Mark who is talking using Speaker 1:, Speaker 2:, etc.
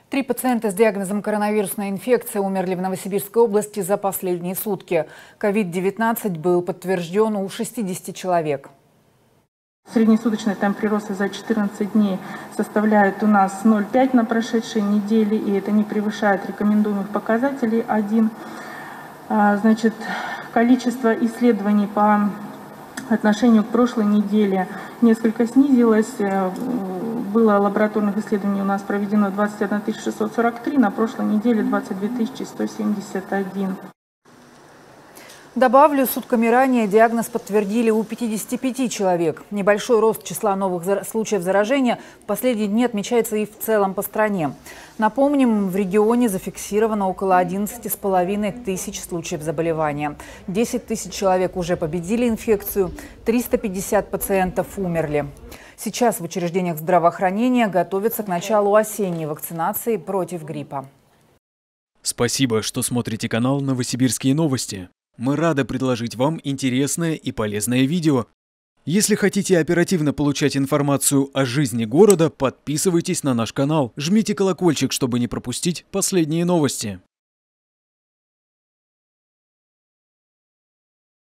Speaker 1: 3 пациента с диагнозом коронавирусная инфекция умерли в Новосибирской области за последние сутки. COVID-19 был подтвержден у 60 человек.
Speaker 2: Среднесуточный темп прироста за 14 дней составляет у нас 0,5 на прошедшей неделе, и это не превышает рекомендуемых показателей 1. Значит, количество исследований по отношению к прошлой неделе несколько снизилось. Было лабораторных исследований у нас проведено 21 643, на прошлой неделе 22 171.
Speaker 1: Добавлю, сутками ранее диагноз подтвердили у 55 человек. Небольшой рост числа новых случаев заражения в последние дни отмечается и в целом по стране. Напомним, в регионе зафиксировано около 11,5 тысяч случаев заболевания. 10 тысяч человек уже победили инфекцию, 350 пациентов умерли. Сейчас в учреждениях здравоохранения готовятся к началу осенней вакцинации против гриппа.
Speaker 3: Спасибо, что смотрите канал «Новосибирские новости». Мы рады предложить вам интересное и полезное видео. Если хотите оперативно получать информацию о жизни города, подписывайтесь на наш канал, жмите колокольчик, чтобы не пропустить последние новости.